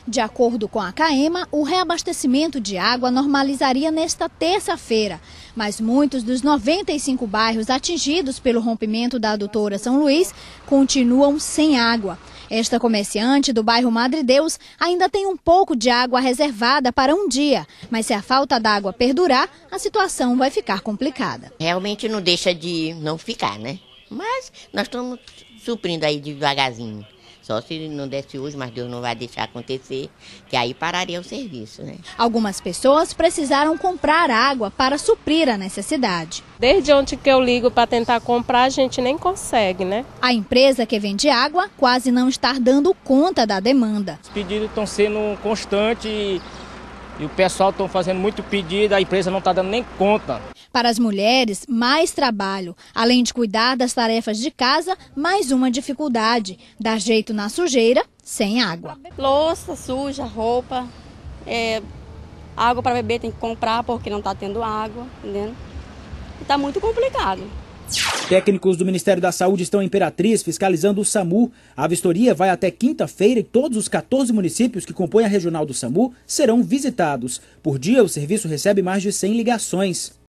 De acordo com a CAEMA, o reabastecimento de água normalizaria nesta terça-feira, mas muitos dos 95 bairros atingidos pelo rompimento da adutora São Luís continuam sem água. Esta comerciante do bairro Madre Deus ainda tem um pouco de água reservada para um dia, mas se a falta d'água perdurar, a situação vai ficar complicada. Realmente não deixa de não ficar, né? Mas nós estamos suprindo aí devagarzinho. Só se não desse hoje, mas Deus não vai deixar acontecer, que aí pararia o serviço, né? Algumas pessoas precisaram comprar água para suprir a necessidade. Desde ontem que eu ligo para tentar comprar, a gente nem consegue, né? A empresa que vende água quase não está dando conta da demanda. Os pedidos estão sendo constantes e o pessoal está fazendo muito pedido, a empresa não está dando nem conta. Para as mulheres, mais trabalho. Além de cuidar das tarefas de casa, mais uma dificuldade: dar jeito na sujeira sem água. Louça suja, roupa, água para beber tem que comprar porque não está tendo água, entendeu? Está muito complicado. Técnicos do Ministério da Saúde estão em Imperatriz fiscalizando o SAMU. A vistoria vai até quinta-feira e todos os 14 municípios que compõem a regional do SAMU serão visitados. Por dia, o serviço recebe mais de 100 ligações.